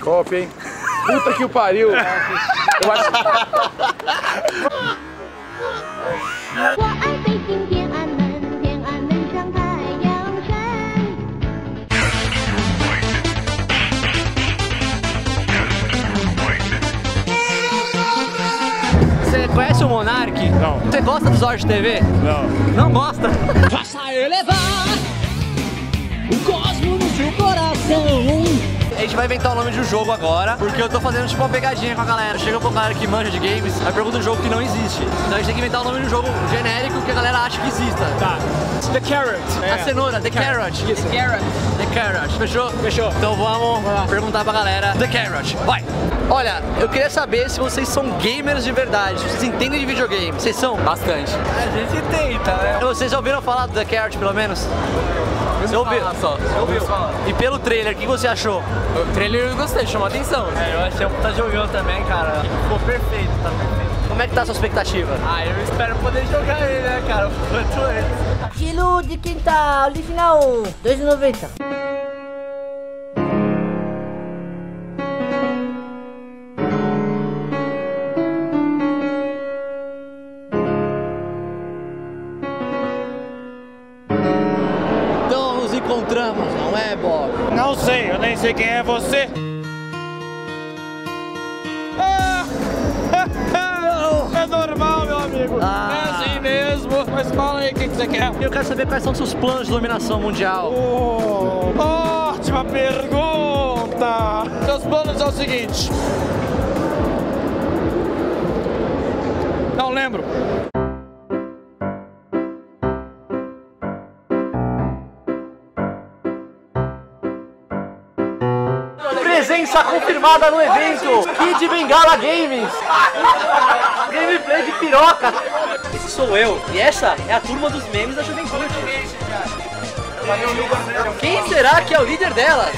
Top, hein? Puta que o pariu. Eu acho... Você conhece o Monark? Não. Você gosta dos Zords TV? Não. Não gosta? Faça elevar o cosmo no seu coração. A gente vai inventar o nome de um jogo agora, porque eu tô fazendo tipo uma pegadinha com a galera. Chega pra galera que manja de games, aí pergunta um jogo que não existe. Então a gente tem que inventar o nome de um jogo genérico que a galera acha que exista. Tá. The Carrot. A cenoura, The Carrot. Isso. The Carrot. The Carrot. Fechou? Fechou. Então vamos perguntar pra galera. The Carrot. Vai. Olha, eu queria saber se vocês são gamers de verdade, se vocês entendem de videogame. Vocês são? Bastante. A gente tenta, né? Vocês já ouviram falar do The Carrot, pelo menos? Você ouviu? Você ouviu? E pelo trailer, o que você achou? O trailer eu gostei, chamou atenção. Eu achei um puta jogão também, cara. Ficou perfeito, tá perfeito. Como é que tá a sua expectativa? Ah, eu espero poder jogar ele, né, cara? Quanto antes. Estilo de quinta original, R$2,90. Então nos encontramos, não é, Bob? Não sei, eu nem sei quem é você. É normal, meu amigo. É assim mesmo. Mas fala aí o que você quer. Eu quero saber quais são os seus planos de dominação mundial. Ótima pergunta. Meus planos é o seguinte. Não lembro. Presença confirmada no evento, Kid Bengala Games. Gameplay de piroca. Esse sou eu. E essa é a turma dos memes da juventude. Quem será que é o líder delas?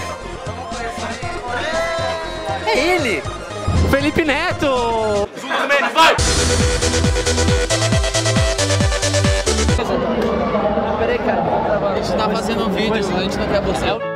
É ele, o Felipe Neto. Vai! Peraí, cara. A gente tá fazendo um vídeo, a gente não quer você.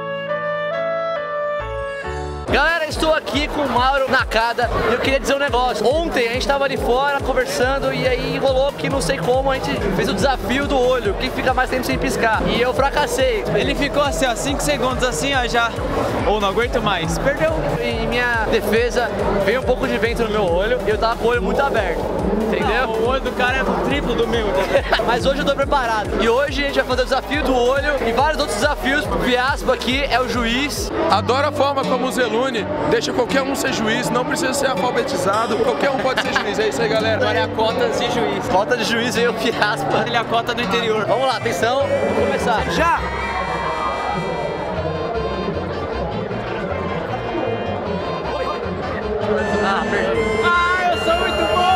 Galera, estou aqui com o Mauro Nakada e eu queria dizer um negócio. Ontem a gente tava ali fora conversando e aí rolou que não sei como a gente fez o desafio do olho, quem fica mais tempo sem piscar. E eu fracassei. Ele ficou assim, ó, 5 segundos assim, ó, já. Ou não aguento mais. Perdeu. Em minha defesa, veio um pouco de vento no meu olho e eu tava com o olho muito aberto. Entendeu? O olho do cara é triplo do meu. Mas hoje eu tô preparado. E hoje a gente vai fazer o desafio do olho e vários outros desafios. O Viaspa aqui é o juiz. Adoro a forma como o Zelune deixa qualquer um ser juiz, não precisa ser alfabetizado, qualquer um pode ser juiz. É isso aí, galera. Agora é a cota de juiz. Cota de juiz veio o Viaspa. Ele é a cota do interior. Vamos lá, atenção, vamos começar. Já! Ah, perdi. Ah, eu sou muito bom!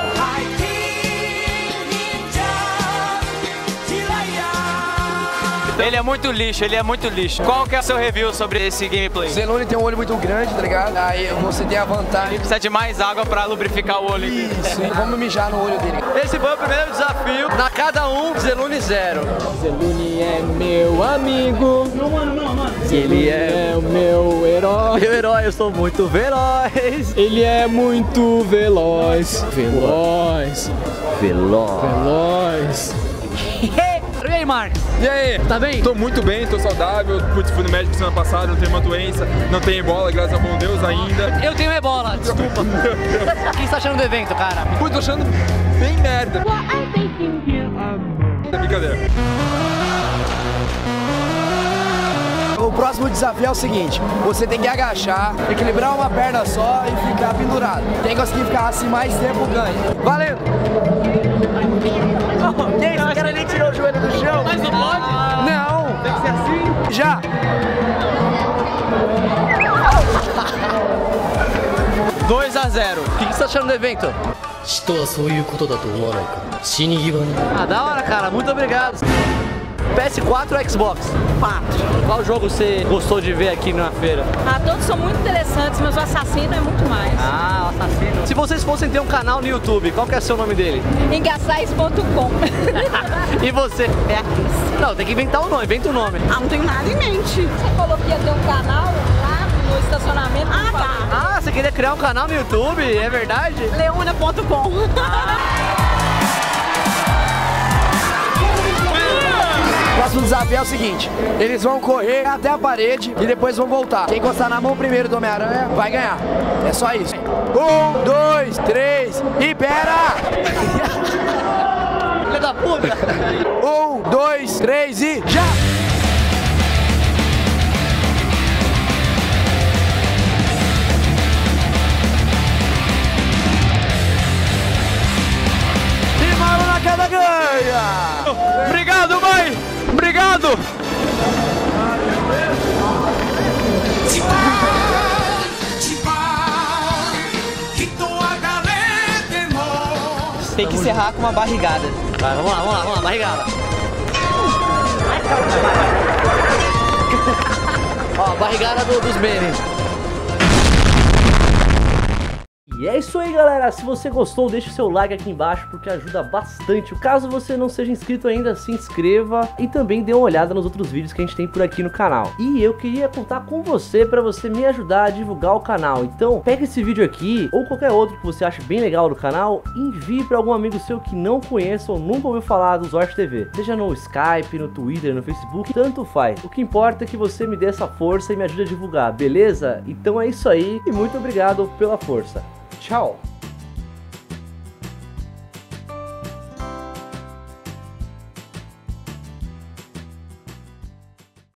Ele é muito lixo, ele é muito lixo. Qual que é o seu review sobre esse gameplay? Zelune tem um olho muito grande, tá ligado? Aí você tem a vantagem. Precisa de mais água pra lubrificar o olho. Isso, vamos mijar no olho dele. Esse foi o primeiro desafio. Na cada um, Zelune 0. Zelune é meu amigo. Não, mano. Ele é o meu herói. Meu herói, eu sou muito veloz. Ele é muito veloz. Veloz. E aí, Marcos? E aí? Tá bem? Tô muito bem, tô saudável. Putz, fui no médico semana passada, não tenho uma doença, não tenho ebola, graças a bom Deus ainda. Eu tenho ebola, desculpa. O que você tá achando do evento, cara? Putz, tô achando bem merda. É brincadeira. O próximo desafio é o seguinte: você tem que agachar, equilibrar uma perna só e ficar pendurado. Quem conseguir ficar assim mais tempo ganha. Valendo! Que isso? O cara nem tirou o joelho do chão. Mas não pode? Não! Tem que ser assim? Já! 2-0. O que você tá achando do evento? Ah, da hora, cara. Muito obrigado. PS4 ou Xbox? 4. Qual jogo você gostou de ver aqui na feira? Ah, todos são muito interessantes, mas o assassino é muito mais. Ah, o assassino. Se vocês fossem ter um canal no YouTube, qual que é o seu nome dele? Engaçais.com. E você? Beatriz. Não, tem que inventar um nome, inventa um nome. Ah, não tenho nada em mente. Você falou que ia ter um canal lá no estacionamento. Ah, você queria criar um canal no YouTube? É verdade? Leona.com. O próximo desafio é o seguinte: eles vão correr até a parede e depois vão voltar. Quem encostar na mão primeiro do Homem-Aranha vai ganhar. É só isso. 1, 2, 3 e pera! Filha da puta! 1, 2, 3 e já! E Mauro na queda ganha! Obrigado, mãe! Obrigado! Tem que encerrar com uma barrigada. Vai, vamos lá, barrigada. Ó, barrigada dos memes. E é isso aí, galera, se você gostou, deixa o seu like aqui embaixo porque ajuda bastante. Caso você não seja inscrito ainda, se inscreva e também dê uma olhada nos outros vídeos que a gente tem por aqui no canal. E eu queria contar com você para você me ajudar a divulgar o canal. Então pega esse vídeo aqui ou qualquer outro que você ache bem legal do canal e envie para algum amigo seu que não conheça ou nunca ouviu falar do Zorte TV. Seja no Skype, no Twitter, no Facebook, tanto faz. O que importa é que você me dê essa força e me ajude a divulgar, beleza? Então é isso aí e muito obrigado pela força. Tchau!